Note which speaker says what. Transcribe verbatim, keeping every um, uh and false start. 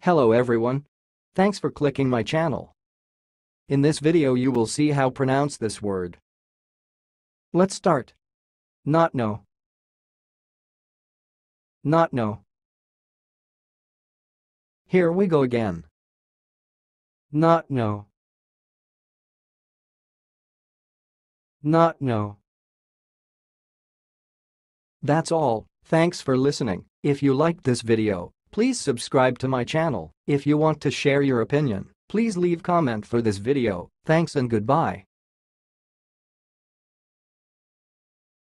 Speaker 1: Hello everyone. Thanks for clicking my channel. In this video you will see how pronounce this word. Let's start. Notnow. Notnow. Here we go again. Notnow. Notnow. That's all. Thanks for listening. If you liked this video, please subscribe to my channel. If you want to share your opinion, please leave comment for this video. Thanks and goodbye.